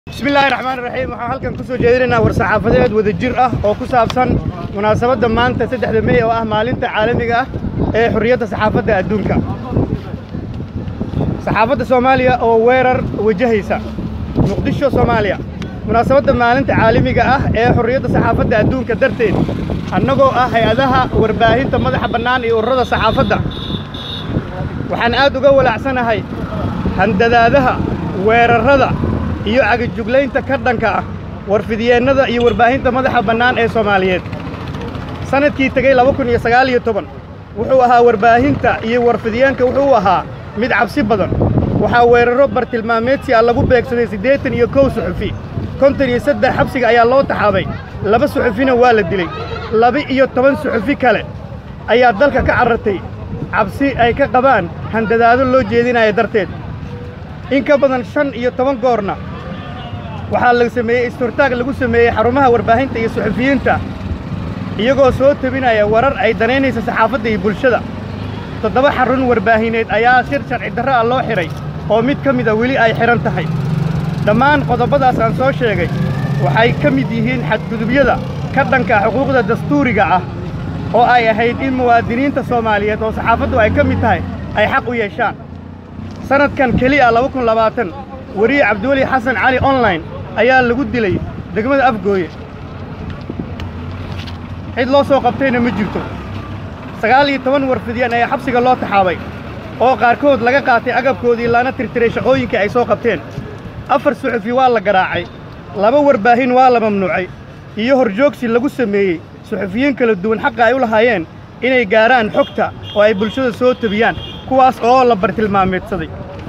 بسم الله الرحمن الرحيم waxaan halkan ku soo jeedinaynaa war saxaafadeed wada jir ah oo ku saabsan munaasabadda maanta 3 May oo ah maalinta caalamiga ah ee xurriyadda saxaafadda adduunka. saxaafadda Soomaaliya oo weerar wajahaysa Muqdisho Soomaaliya. munaasabadda maalinta caalamiga ah ee xurriyadda saxaafadda adduunka darteed annagoo ah hay'adaha warbaahinta madaxa bannaan iyo ururada saxaafadda waxaan aad uga walaacsanahay handadaadaha weerarada iyo cagajuglaynta ka dhanka ah warfidyeenada iyo warbaahinta madaxa bannaan ee Soomaaliyeed. sanadkii tagay 2019 wuxuu ahaa warbaahinta iyo warfidyeenka wuxuu ahaa mid cabsi badan. waxaa weeraro bartilmaameedsi ah lagu beegsaday 81 suxufi 53 xabsiga ayaa loo taxaabay 2 suxufina waa la dilay 12 suxufi kale ayaa dalka ka carartay cabsi ay ka qabaan handadaado loo jeedinayo darteed. in ka badan 15 goorna waxaa laga sameeyay isturtaag lagu sameeyay xarumaha warbaahinta iyo suxufiyiinta iyagoo soo tabinaya warar ay daneynaysa saxaafadda iyo bulshada. 7 xarun warbaahineed ayaa sharci darro ah loo xiray oo mid ka mid ah weli ay xiran tahay. dhammaan qodobadaas aan soo sheegay waxay ka mid yihiin xadgudubyada ka dhanka xuquuqda dastuuriga ah oo ay ahayd in muwaadiniinta Soomaaliyeed oo saxaafaddu ay ka mid tahay ay xaq u yeeshaan. sanadkan kaliya 2020 wariye Cabdiwali Xasan Cali online ayaa lagu dilay degmada Afgooye. cid loo soo qabtayna ma jirto. 19 warfidiyeen ayaa xabsiga loo taxaabay oo qaarkood laga qaatay agabkoodii lana tirtiray shaqooyinka ay soo qabteen. 4 suxufi waa la garaacay, 2 warbaahin waa la mamnuucay iyo horjoogsi lagu sameeyey suxufiyiin kala duwan xaqa ay u lahaayeen inay gaaraan xogta oo ay bulshada soo tabiyaan kuwaas oo la bartilmaameedsaday.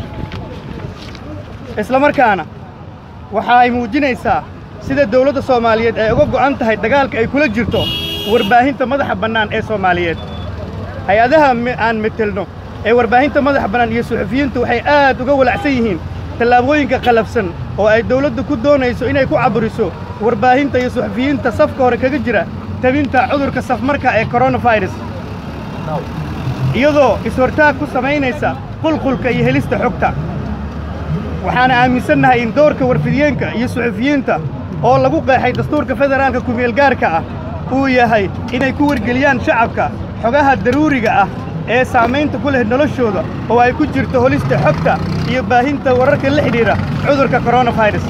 isla markaana waxa ay muujinaysaa sida dawladda Soomaaliyeed ay uga go'an tahay dagaalka ay kula jirto warbaahinta madaxa bannaan ee Soomaaliyeed. hay'adaha aan metelno ee warbaahinta madaxa bannaan iyo suxufiyiintu waxay aad uga walacsan yihiin tallaabooyinka qalafsan oo ay dawladdu ku doonayso inay ku caburiso warbaahinta iyo suxufiyiinta safka hore kaga jira tabinta cudurka safmarka ee coronavirus iyadoo ishortaag ku samaynaysa qulqulka iyo helista xogta. waxaana aaminsannahay in doorka warfidyeenka iyo suxufiyiinta oo lagu qeexay dastuurka federaalka ku-meelgaarka ah uu yahay inay ku wargeliyaan shacabka xogaha daruuriga ah ee saamaynta ku leh noloshooda oo ay ku jirto holista xogta iyo baahinta wararka la xidhiidha cudurka coronavirus.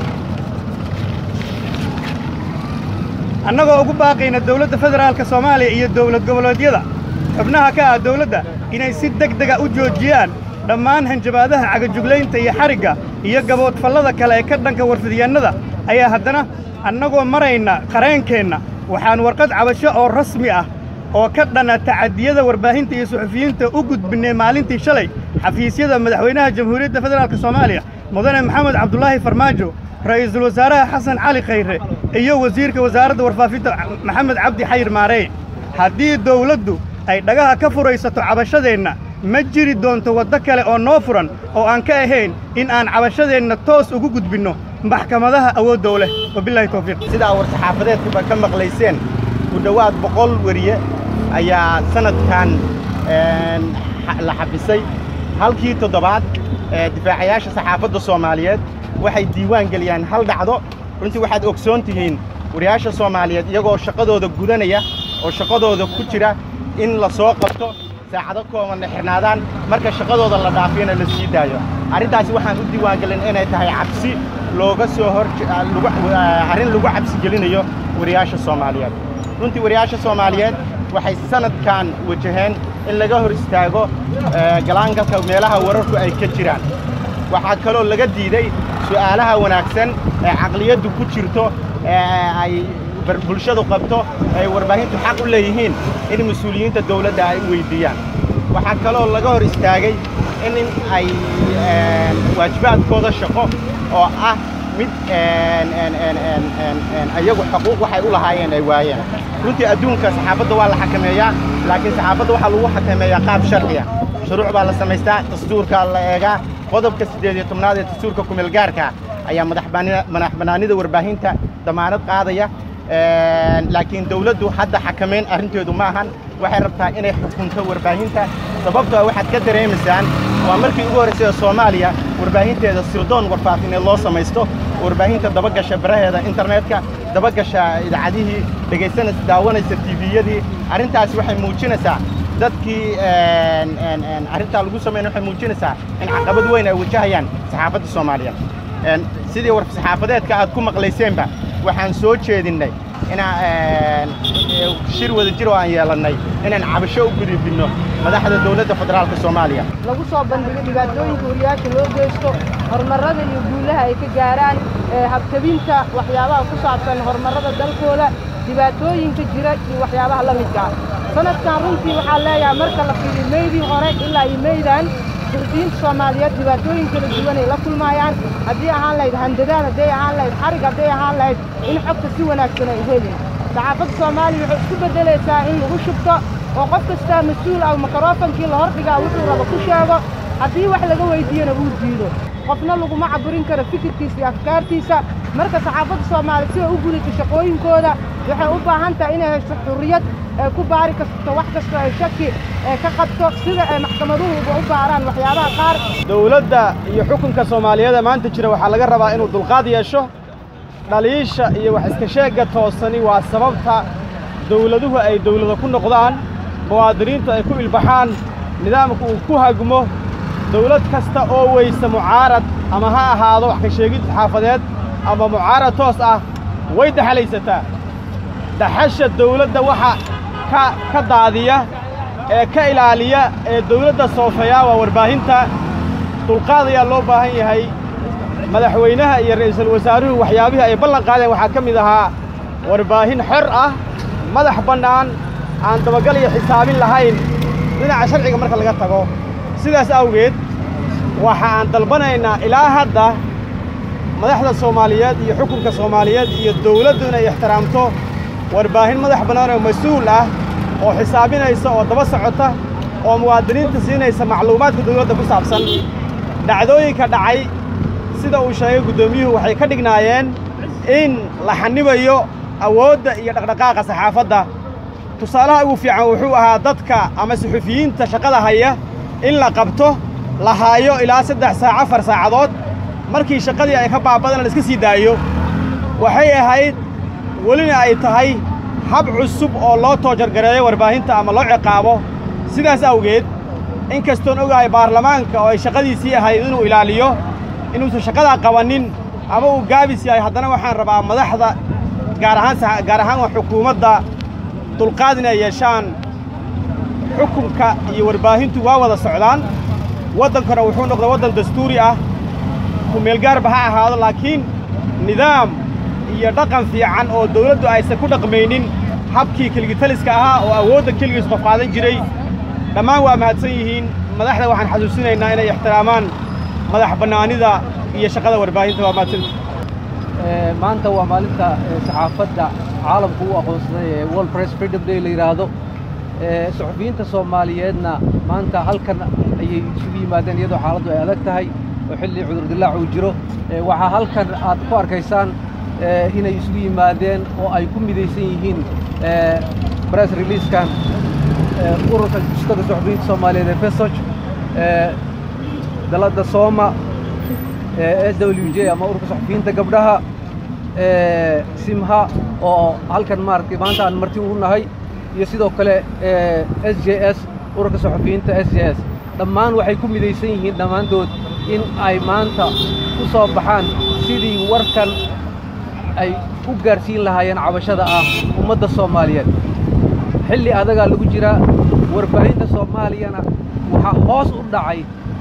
annagoo ugu baaqayna dawladda federaalka Soomaaliya iyo dawlad goboleedyada xubnaha ka ah dawladda inay si degdeg ah u joojiyaan dhammaan hanjabaadaha cagajuglaynta iyo xarigga iyo gaboodfallada kale ee ka dhanka warfidyeennada ayaa haddana annagoo marayna qareenkeenna waxaan warqad cabasho oo rasmi ah oo ka dhana tacadiyada warbaahinta iyo suxufiyiinta u gudbinay maalintii shalay xafiisyada madaxweynaha jamhuuriyadda federaalka Soomaaliya mudane Maxamed Cabdullaahi Farmaajo, ra'iisul wasaaraha Xasan Cali Khayre iyo wasiirka wasaaradda warfaafinta Maxamed Cabdi Xayir Maarey. haddii dawladdu ay dhagaha ka furaysato cabashadeenna ma jiri doonto waddo kale oo noo furan oo aan ka ahayn in aan cabashadeenna toos ugu gudbinno maxkamadaha awoodda u leh. wabillahi tawfiiq. sidaa war saxaafadeedkuba ka maqlayseen ku dhowaad 100 wariye ayaa sanadkan la xabisay. halkii toddobaad difaacayaasha saxaafadda Soomaaliyeed waxay diiwaan geliyaan hal dhacdo. runtii waxaad ogsoon tihiin wariyaasha Soomaaliyeed iyagoo shaqadooda gudanaya oo shaqadooda ku jira in la soo qabto saacado kooban la xirnaadaan marka shaqadooda la dhaafiyana la sii daayo. arrintaasi waxaan u diiwaan gelin inay tahay cabsi looga soo arrin lagu cabsi gelinayo wariyaasha Soomaaliyeed. runtii wariyaasha Soomaaliyeed waxay sanadkan wajaheen in laga hor istaago galaangalka meelaha wararku ay ka jiraan. waxaa kaloo laga diiday su'aalaha wanaagsan ee caqliyaddu ku jirto ay bulshadu qabto ay warbaahintu xaq u leeyihiin in mas'uuliyiinta dawladda ay weydiiyaan. waxaa kaloo laga hor istaagay in ay waajibaadkooda shaqo oo ah mid ayagu xuquuq waxay u lahaayeen ay waayeen. runtii adduunka saxaafadda waa la xakameeyaa laakiin saxaafadda waxaa lagu xakameeyaa qaab sharci ah. shuruuc baa la samaystaa, dastuurka la eegaa. qodobka 18 ee dastuurka ku-meelgaarka ayaa madax bannaanida warbaahinta damaanad qaadaya. laakiin dawladdu hadda xakameyn arrinteedu ma ahan. waxay rabtaa inay xukunto warbaahinta sababtoo waxaad ka dareemaysaan waa markii ugu horeysay Soomaaliya warbaahinteeda sirdoon warfaafineed loo samaysto warbaahinta dabagasha baraheeda internetka dabagasha idaacadihii dhegaysanaysa daawanaysa tviyadii arrintaasi waxay muujinaysaa dadkii arrintaa lagu sameeyay waxay muujinaysaa in caqabad weyn ay wajahayaan saxaafadda Soomaaliyeed sidii war saxaafadeedka aad ku maqlayseenba waxaan soo jeedinay shir wada jir oo aan yeelanay inaan cabasho u gudbino madaxda dawladda federaalka Soomaaliya lagu soo bandhigay dhibaatooyinka wariyaasha loo geysto horumarada iyo guulaha ay ka gaaraan habtabinta waxyaabaha ku saabsan horumarada dalkooda dhibaatooyinka jira iyo waxyaabaha la midka ah sanadkan runtii waxaa leeyahay marka la fiiriyo meydii hore ilaa iyo meydaan suxufiyiinta Soomaaliyeed dhibaatooyin kala duwan ay la kulmayaan haddii ahaan lahayd handadaad hadday ahaan lahayd xarig hadday ahaan lahayd in xogta si wanaagsan ay helin saxaafadda Soomaaliya waxay isku beddelaysaa in lagu shubto oo qof kasta mas'uul ah makrofonkii la hordhigaa wuxuu rabo ku sheego haddii wax laga weydiiyana uu diido qofna laguma caburin karo fikirkiisa iyo afkaartiisa marka saxaafadda Soomaaliya si ay u gudato shaqooyinkooda waxay u baahan tahay inay hesho xurriyad ku baari kasto wax kasta ay shaki ka qabto sida ay maxkamaduhu u baaraan waxyaabaha qaar dawladda iyo xukunka Soomaaliyeed maanta jira waxa laga rabaa inuu dulqaad yeesho dhaliisha iyo wax iska sheega toosani waa sababta dawladuhu ay dawlado ku noqdaan muwaadiniintu ay ku ilbaxaan nidaamku uu ku hagmo dawlad kasta oo weysa mucaarad ama ha ahaado wax ka sheegid saxaafadeed ama mucaarad toos ah way dhaxalaysataa dhaxasha dawladda waxa ka daadiya ee ka ilaaliya ee dawladda soofaya waa warbaahinta dulqaad ayaa loo baahan yahay madaxweynaha iyo ra'iisul wasaaruhu waxyaabihii ay ballan qaadeen waxaa ka mid ahaa warbaahin xor ah madax bannaan aan dabagal iyo xisaabin lahayn dhinaca sharciga marka laga tago sidaas awgeed waxa aan dalbanaynaa ilaa hadda madaxda Soomaaliyeed iyo xukunka Soomaaliyeed iyo dawladdu inay ixtiraamto warbaahin madax bannaan oo mas'uul ah oo xisaabinaysa oo daba socota oo muwaadiniinta siinaysa macluumaadka dawladda ku saabsan dhacdooyinka dhacay sida uu sheegay gudoomiyuhu waxay ka dhignaayeen in la xanibayo awoodda iyo dhaqdhaqaaqa saxaafadda tusaalaha ugu fiican wuxuu ahaa dadka ama suxufiyiinta shaqada haya in la qabto la haayo ilaa 3 saac 4 saacadood markii shaqadii ay ka baabadaan la iska sii daayo waxay ahayd welina ay tahay hab cusub oo loo toojargareeyo warbaahinta ama loo ciqaabo sidaas awgeed in kastoon ogahay baarlamaanka oo ay shaqadiisii ahayd inuu ilaaliyo inuusan shaqada qabanin ama uu gaabis yahay haddana waxaan rabaa madaxda gaar ahaan xukuumadda dulqaad inay yeeshaan xukunka iyo warbaahintu waa wada socdaan waddankana wuxuu noqday waddan dastuuri ah ku meel gaarba ha ahaado laakiin nidaam iyo dhaqan fiican oo dawladdu aysan ku dhaqmaynin habkii keligitaliska ahaa oo awoodda keligiis qof qaadan jiray dhammaan waa mahadsan yihiin madaxda waxaan xasuusinaynaa inay ixtiraamaan madax bannaanida iyo shaqada warbaahinta waa mahadsantihiin maanta waa maalinta saxaafadda caalamku u aqoonsaday ee World Press Freedom Day la yiraahdo suxufiyiinta Soomaaliyeedna maanta halkan ayay isugu yimaadeen iyadoo xaaladdu ay adag tahay oo xilli cudur dilaac uu jiro waxa halkan aad ku arkaysaan inay isugu yimaadeen oo ay ku midaysan yihiin press release-kan ururka shaqada suxufiyiinta Soomaaliyeed ee FESOJ dalada Sooma SWJ ama ururka suxufiyiinta gabdhaha simha oo halkan maartay maanta aan marti u nahay iyo sidoo kale SJS ururka suxufiyiinta SJS dhammaan waxay ku midaysan yihiin dhammaantood in ay maanta u soo baxaan sidii warkan ay u gaarsiin lahaayeen cabashada ah ummadda Soomaaliyeed xilli adaga lagu jira warbaahinta Soomaaliyana waxa hoos u dhacay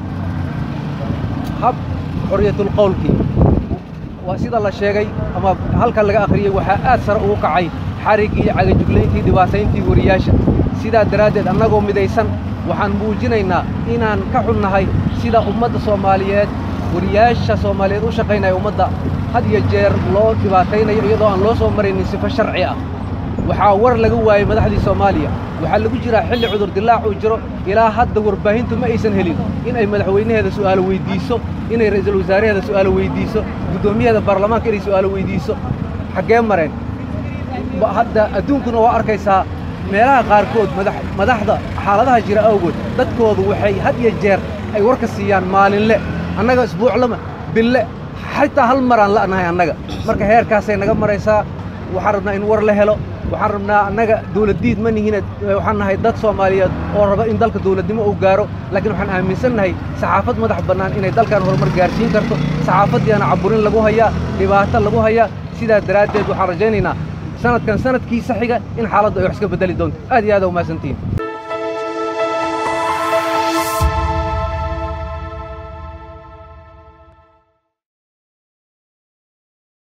hab xorriyatul qowlki waa sida la sheegay ama halkan laga akhriyay waxa aad sare ugu kacay xarigii cagajugleyntii dhibaatayntii wariyaasha sidaa daraaddeed annagoo midaysan waxaan muujinaynaa inaan ka xunnahay sida ummadda Soomaaliyeed wariyaasha Soomaaliyeed u shaqaynaya ummadda had iyo jeer loo dhibaataynayo iyadoo aan loo soo maraynin sifo sharci ah waxaa war laga waayay madaxdii Soomaaliya waxaa lagu jiraa xilli cudur dilaac uu jiro ilaa hadda warbaahintu ma aysan helin in ay madaxweynaheeda su'aalo weydiiso inay ra'iisul wasaaraheeda su'aalo weydiiso gudoomiyaha baarlamaanka inay su'aalo weydiiso xagee mareen hadda adduunkuna waa arkaysaa meelaha qaarkood madaxda xaaladaha jira awgood dadkoodu waxay had iyo jeer ay warka siiyaan maalinle annaga isbuuc lama bille حتى هالمران لا نهاي النجا مركه هير كاسي نجا مريسا وحربنا إن ور له وحربنا نجا دولة ديد مني هنا وحنا هاي دات سوماليات وربا إن دالك دولة دي ما أوجارو لكن وحنا أمسنا هاي صحافة مدح بنان إن دالك كانوا هرمر جارسين كرتو صحافة دي أنا عبورين لجوها يا لبعث لجوها يا سيدا درادد وحرجانينا سنة كان سنة كيس حاجة إن حالة يحسك بدل دون هذه هذا وما سنتين